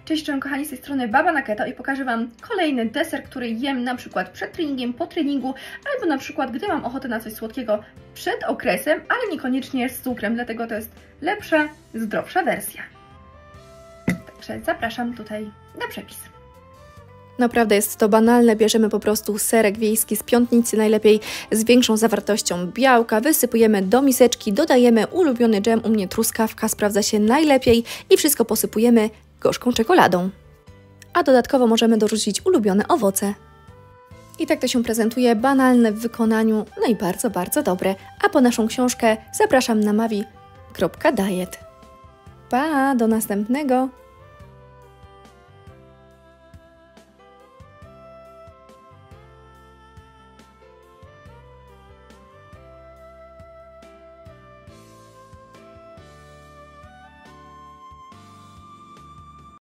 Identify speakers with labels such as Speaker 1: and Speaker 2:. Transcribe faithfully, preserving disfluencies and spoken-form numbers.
Speaker 1: Cześć, cześć kochani, z tej strony Baba na Keto i pokażę Wam kolejny deser, który jem na przykład przed treningiem, po treningu, albo na przykład gdy mam ochotę na coś słodkiego przed okresem, ale niekoniecznie z cukrem, dlatego to jest lepsza, zdrowsza wersja. Także zapraszam tutaj na przepis.
Speaker 2: Naprawdę jest to banalne, bierzemy po prostu serek wiejski z Piątnicy, najlepiej z większą zawartością białka, wysypujemy do miseczki, dodajemy ulubiony dżem, u mnie truskawka sprawdza się najlepiej i wszystko posypujemy gorzką czekoladą. A dodatkowo możemy dorzucić ulubione owoce. I tak to się prezentuje, banalne w wykonaniu, no i bardzo, bardzo dobre. A po naszą książkę zapraszam na mavi kropka diet. Pa, do następnego!